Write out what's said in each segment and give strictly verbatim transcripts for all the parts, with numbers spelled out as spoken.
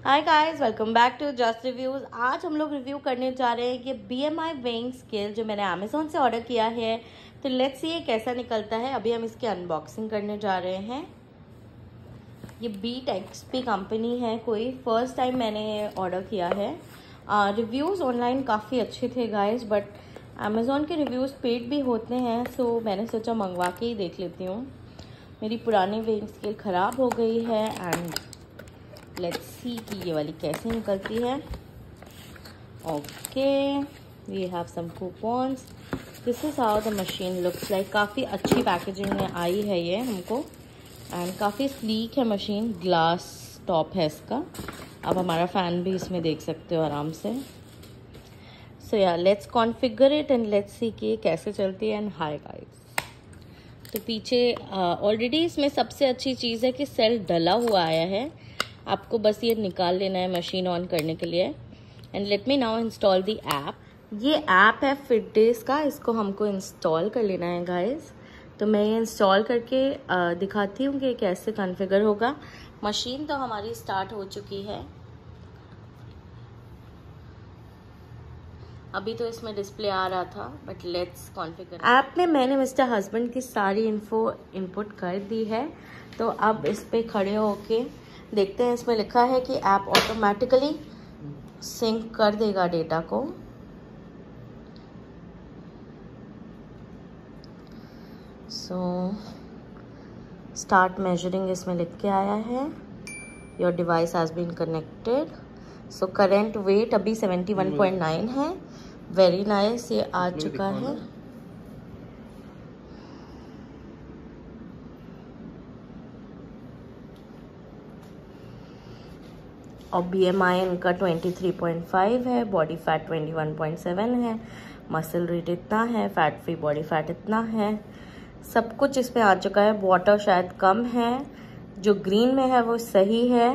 Hi guys, welcome back to just reviews. आज हम लोग रिव्यू करने जा रहे हैं ये B M I weighing scale जो मैंने अमेज़ोन से ऑर्डर किया है। तो लेट्स सी ये कैसा निकलता है। अभी हम इसकी अनबॉक्सिंग करने जा रहे हैं। ये बीट एक्सपी कंपनी है कोई, फर्स्ट टाइम मैंने ये ऑर्डर किया है। रिव्यूज़ ऑनलाइन काफ़ी अच्छे थे गाइस, बट अमेज़ोन के रिव्यूज़ पेड भी होते हैं, सो मैंने सोचा मंगवा के ही देख लेती हूँ। मेरी पुरानी वेइंग स्केल ख़राब हो गई है एंड लेट्स सी कि ये वाली कैसे निकलती है। Okay, we have some coupons. This is how the machine looks like. काफ़ी अच्छी पैकेजिंग में आई है ये हमको एंड काफ़ी स्लीक है मशीन। ग्लास टॉप है इसका। आप हमारा फ़ैन भी इसमें देख सकते हो आराम से। सो या let's configure it and let's see कि ये कैसे चलती है। एंड हाय गाइस, तो पीछे ऑलरेडी uh, इसमें सबसे अच्छी चीज़ है कि सेल डला हुआ आया है। आपको बस ये निकाल लेना है मशीन ऑन करने के लिए। And let me now install the app. ये ऐप है फिटडेज का, इसको हमको इंस्टॉल कर लेना है गाइस। तो मैं ये इंस्टॉल करके आ, दिखाती हूँ कि कैसे कॉन्फ़िगर होगा। मशीन तो हमारी स्टार्ट हो चुकी है। अभी तो इसमें डिस्प्ले आ रहा था, बट लेट्स कॉन्फ़िगर। ऐप में मैंने मिस्टर हस्बैंड की सारी इन्फो इनपुट कर दी है। तो अब इस पे खड़े होके देखते हैं। इसमें लिखा है कि ऐप ऑटोमेटिकली सिंक कर देगा डेटा को। सो स्टार्ट मेजरिंग इसमें लिख के आया है। Your device has been connected. So current weight अभी सेवेंटी वन पॉइंट नाइन है। वेरी नाइस, ये आ चुका है। और बी एम आई इनका ट्वेंटी थ्री पॉइंट फाइव है। Body fat twenty one point seven है। मसल रेट इतना है। फैट फ्री बॉडी फैट इतना है। सब कुछ इसमें आ चुका है। वाटर शायद कम है, जो ग्रीन में है वो सही है।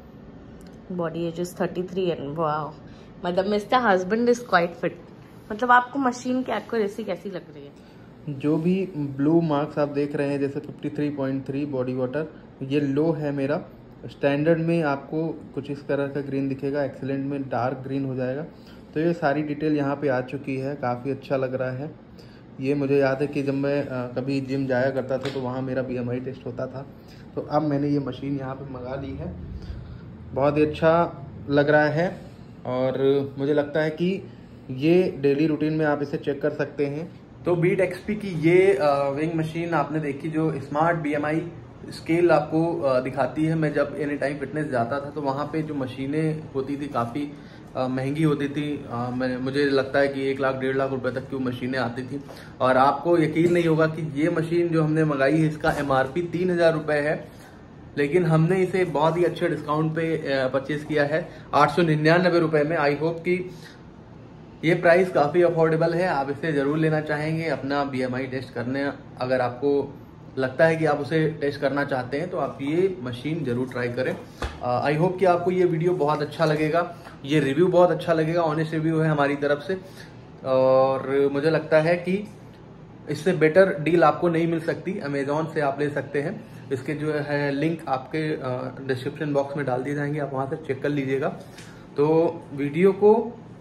Body age is thirty three and wow, मतलब mister husband is quite fit. मतलब आपको मशीन की एक्यूरेसी कैसी लग रही है? जो भी ब्लू मार्क्स आप देख रहे हैं जैसे fifty three point three body water, ये लो है मेरा। स्टैंडर्ड में आपको कुछ इस तरह का ग्रीन दिखेगा, एक्सीलेंट में डार्क ग्रीन हो जाएगा। तो ये सारी डिटेल यहाँ पे आ चुकी है। काफ़ी अच्छा लग रहा है ये। मुझे याद है कि जब मैं आ, कभी जिम जाया करता था तो वहाँ मेरा बी एम आई टेस्ट होता था। तो अब मैंने ये मशीन यहाँ पे मंगा ली है। बहुत ही अच्छा लग रहा है और मुझे लगता है कि ये डेली रूटीन में आप इसे चेक कर सकते हैं। तो बीट एक्सपी की ये वेइंग मशीन आपने देखी, जो smart B M I scale आपको दिखाती है। मैं जब एनी टाइम फिटनेस जाता था तो वहाँ पे जो मशीनें होती थी काफ़ी महंगी होती थी। आ, मैं मुझे लगता है कि एक लाख डेढ़ लाख रुपए तक की वो मशीनें आती थी। और आपको यकीन नहीं होगा कि ये मशीन जो हमने मंगाई है इसका एम आर पी तीन हजार रुपये है, लेकिन हमने इसे बहुत ही अच्छे डिस्काउंट पे परचेज किया है आठ सौ निन्यानबे रुपए में। आई होप कि ये प्राइस काफ़ी अफोर्डेबल है। आप इसे ज़रूर लेना चाहेंगे अपना बी एम आई टेस्ट करने। अगर आपको लगता है कि आप उसे टेस्ट करना चाहते हैं तो आप ये मशीन ज़रूर ट्राई करें। आई होप कि आपको ये वीडियो बहुत अच्छा लगेगा, ये रिव्यू बहुत अच्छा लगेगा। ऑनेस्ट रिव्यू है हमारी तरफ से और मुझे लगता है कि इससे बेटर डील आपको नहीं मिल सकती। अमेजॉन से आप ले सकते हैं। इसके जो है लिंक आपके डिस्क्रिप्शन बॉक्स में डाल दिए जाएंगे, आप वहाँ से चेक कर लीजिएगा। तो वीडियो को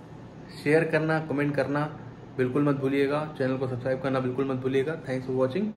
शेयर करना, कमेंट करना बिल्कुल मत भूलिएगा। चैनल को सब्सक्राइब करना बिल्कुल मत भूलिएगा। Thanks for watching.